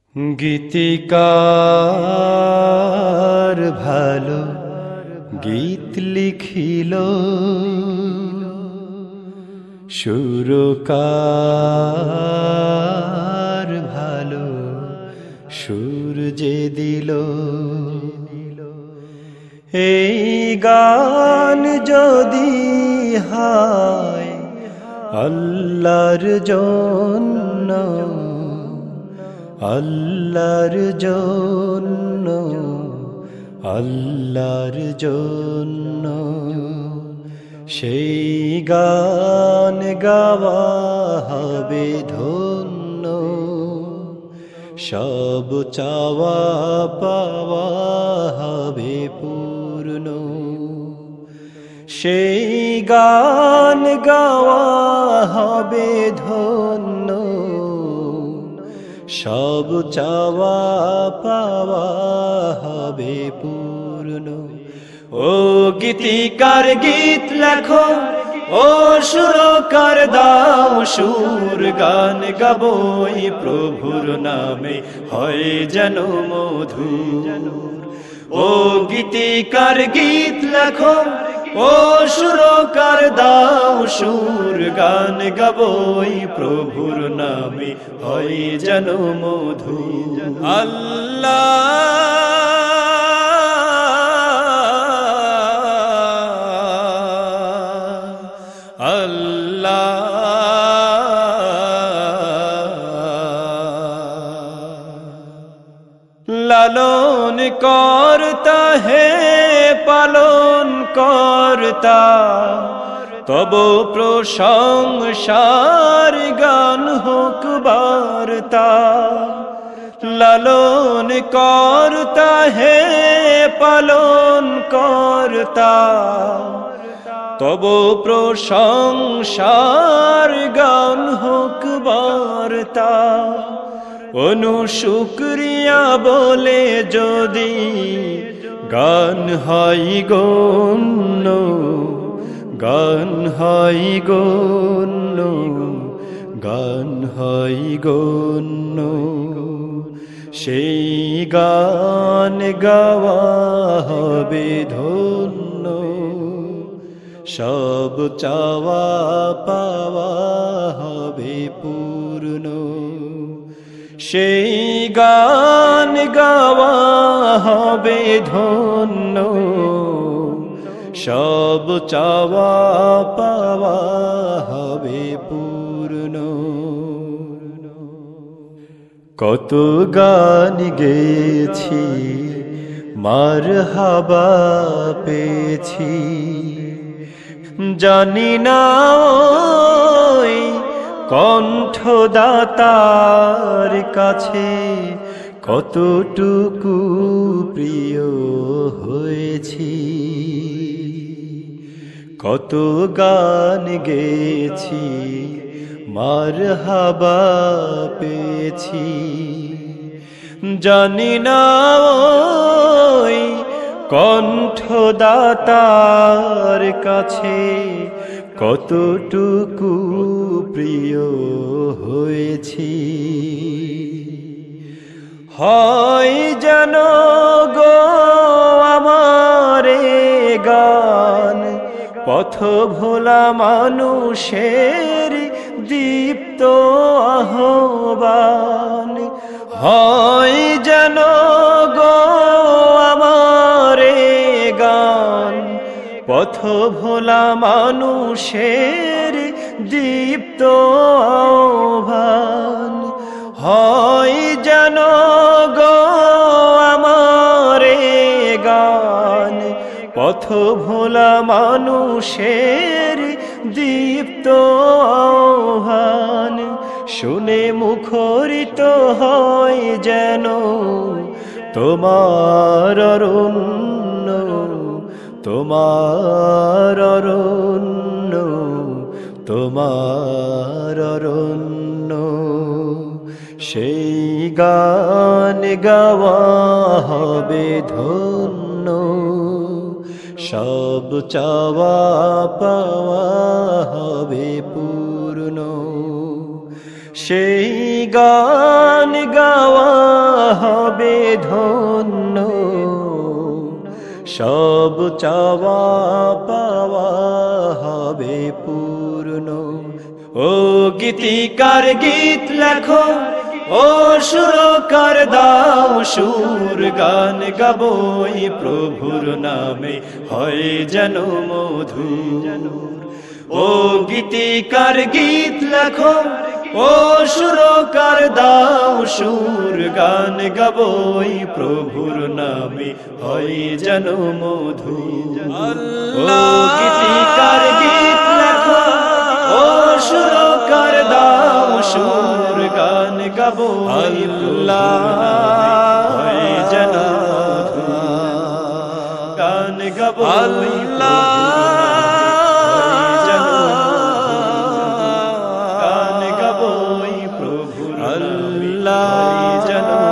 গীতিকার ভালো গীত লিখিল, সুরকার ভালো সুর যে দিল। এই গান যদি হয় আল্লাহর জন্য, আল্লাহর জন্য, আল্লাহর জন্য, সেই গান গাওয়া হবে ধন্য। সব চাওয়া পাওয়া হবে পূর্ণ। সেই গান গাওয়া হবে ধন্য। সব চাওয়া পাওয়া হবে পূর্ণ। ও গীতিকার গীত লেখো, ও সুরকার দাও সুর, গান গাবই প্রভুর নামে হয় যেন মধুর। ও গীতিকার গীত লেখো, ও সুরকার দাও সুর, গান গাবই প্রভুর নামে হয় যেন মধুর। আল্লাহ লালন করতা হে পালন করতা, তব প্রশংসার গান হোক বার্তা। লালন করতা হে পালন করতা, তব প্রশংসার গান হোক বার্তা। অনুশুক্রিয়া বলে যদি গান হয় গণ্য, গান হয় গণ্য, গান হয় গণ্য, সেই গান গাওয়া হবে ধন্য। সব চাওয়া পাওয়া হবে পূর্ণ। সেই গান গাওয়া হবে ধন্য। সব চাওয়া পাওয়া হবে পূর্ণ। কত গান গেয়েছি, মারহাবা পেয়েছি, জানি না ওই কণ্ঠদাতার কাছে কতটুকু প্রিয় হয়েছি। কত গান গেয়েছি, মারহাবা পেয়েছি, জানি না ওই কণ্ঠদাতার কাছে কতটুকু প্রিয় হয়েছি। হয় যেন গো আমারে গান পথ ভোলা মানুষের দীপ্ত আহ্বান। হয় যেন গো আমারে গান পথ ভোলা মানুষের দীপ্ত আহ্বান। হয় যেন গো আমারে গান পথ ভোলা মানুষের দীপ্ত আহ্বান। শুনে মুখরিত হয় যেন তোমার অরণ্য, তোমার অরণ্য, তোমার অরণ্য। সেই গান গাওয়া হবে ধন্য। সব চাওয়া পাওয়া হবে পূর্ণ। সেই গান গাওয়া হবে ধন্য সব চাওয়া পাওয়া হবে পূর্ণ ও গীতিকার গীত লেখো ও সুরকার দাও সুর গান গাবই প্রভুর নামে হয় যেন মধুর ও গীতিকার গীত লেখো ও সুরকার দাও সুর গান গাবই প্রভুর নামে হয় যেন মধুর ও গীতিকার গীত লেখো ও সুরকার দাও সুর গান গাবই হয় যেন মধুর গান গাবই প্রভুর নামে হয় যেন